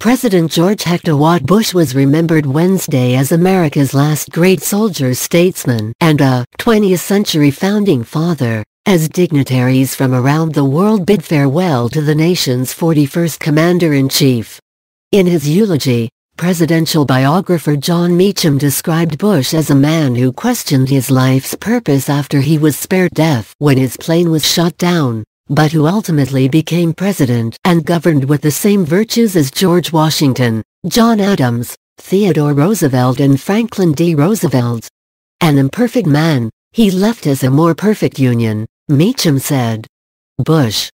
President George Hector Bush was remembered Wednesday as America's last great soldier statesman and a 20th-century founding father, as dignitaries from around the world bid farewell to the nation's 41st Commander-in-Chief. In his eulogy, presidential biographer John Meacham described Bush as a man who questioned his life's purpose after he was spared death when his plane was shot down, but who ultimately became president and governed with the same virtues as George Washington, John Adams, Theodore Roosevelt and Franklin D. Roosevelt. An imperfect man, he left us a more perfect union, Meacham said. Bush,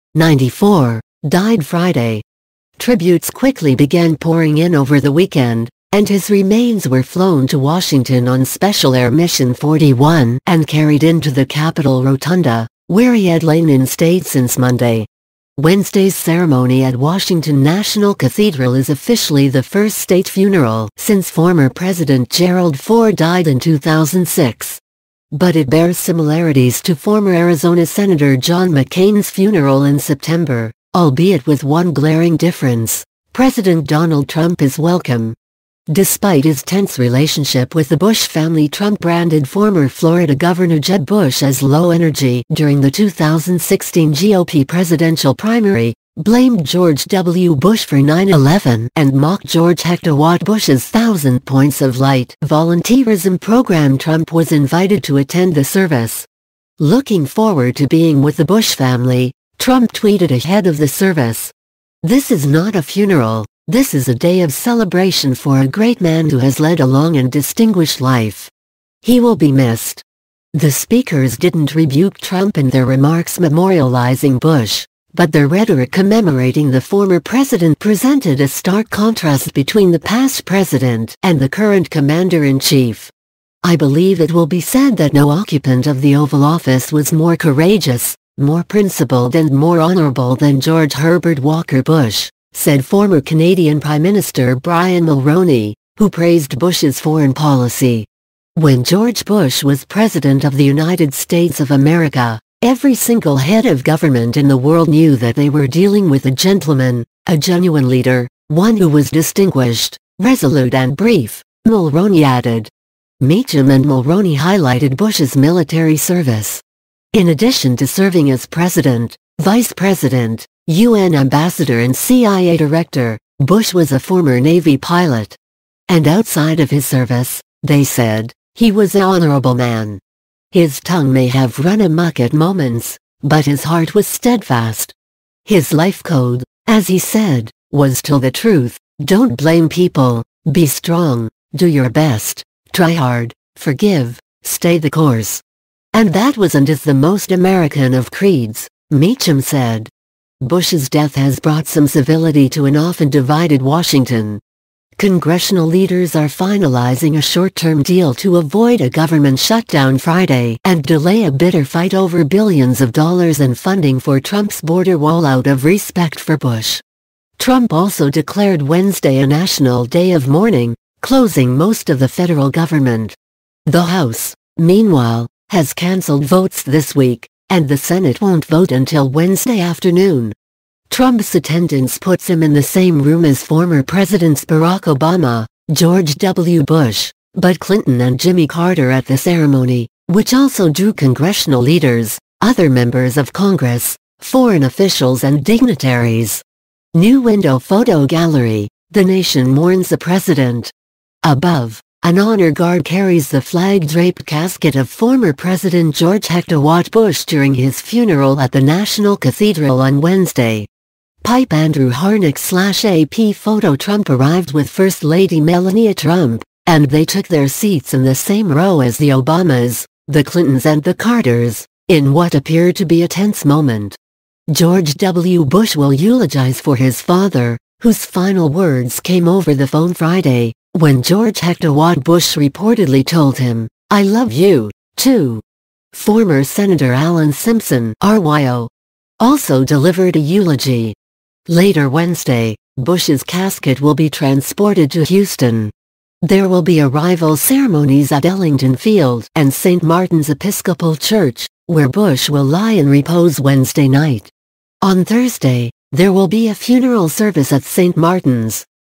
94, died Friday. Tributes quickly began pouring in over the weekend, and his remains were flown to Washington on Special Air Mission 41 and carried into the Capitol Rotunda, where he had lain in state since Monday. Wednesday's ceremony at Washington National Cathedral is officially the first state funeral since former President Gerald Ford died in 2006. But it bears similarities to former Arizona Senator John McCain's funeral in September, albeit with one glaring difference: President Donald Trump is welcome. Despite his tense relationship with the Bush family, Trump branded former Florida Governor Jeb Bush as low energy during the 2016 GOP presidential primary, blamed George W. Bush for 9/11 and mocked George Hector Bush's 1,000 Points of Light volunteerism program. Trump was invited to attend the service. Looking forward to being with the Bush family, Trump tweeted ahead of the service. "This is not a funeral, this is a day of celebration for a great man who has led a long and distinguished life. He will be missed." The speakers didn't rebuke Trump in their remarks memorializing Bush, but their rhetoric commemorating the former president presented a stark contrast between the past president and the current commander-in-chief. "I believe it will be said that no occupant of the Oval Office was more courageous, more principled and more honorable than George Herbert Walker Bush," said former Canadian Prime Minister Brian Mulroney, who praised Bush's foreign policy. "When George Bush was President of the United States of America, every single head of government in the world knew that they were dealing with a gentleman, a genuine leader, one who was distinguished, resolute and brief," Mulroney added. Meacham and Mulroney highlighted Bush's military service. In addition to serving as president, vice president, UN ambassador and CIA director, Bush was a former Navy pilot. And outside of his service, they said, he was an honorable man. His tongue may have run amok at moments, but his heart was steadfast. His life code, as he said, was tell the truth, don't blame people, be strong, do your best, try hard, forgive, stay the course. And that was and is the most American of creeds, Meacham said. Bush's death has brought some civility to an often divided Washington. Congressional leaders are finalizing a short-term deal to avoid a government shutdown Friday and delay a bitter fight over billions of dollars in funding for Trump's border wall out of respect for Bush. Trump also declared Wednesday a national day of mourning, closing most of the federal government. The House, meanwhile, has canceled votes this week, and the Senate won't vote until Wednesday afternoon. Trump's attendance puts him in the same room as former Presidents Barack Obama, George W. Bush, Bud Clinton and Jimmy Carter at the ceremony, which also drew congressional leaders, other members of Congress, foreign officials and dignitaries. New window photo gallery, the nation mourns the president. Above, an honor guard carries the flag-draped casket of former President George Hector Bush during his funeral at the National Cathedral on Wednesday. Pipe Andrew Harnick/AP photo. Trump arrived with First Lady Melania Trump, and they took their seats in the same row as the Obamas, the Clintons and the Carters, in what appeared to be a tense moment. George W. Bush will eulogize for his father, whose final words came over the phone Friday, when George Hector Bush reportedly told him, "I love you, too." Former Senator Alan Simpson, RYO, also delivered a eulogy. Later Wednesday, Bush's casket will be transported to Houston. There will be arrival ceremonies at Ellington Field and St. Martin's Episcopal Church, where Bush will lie in repose Wednesday night. On Thursday, there will be a funeral service at St. Martin's,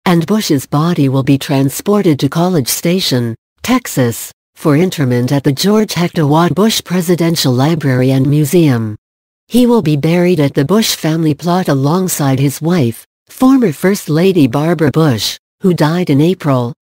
and Bush's body will be transported to College Station, Texas, for interment at the George Hector Watt Bush Presidential Library and Museum. He will be buried at the Bush family plot alongside his wife, former First Lady Barbara Bush, who died in April.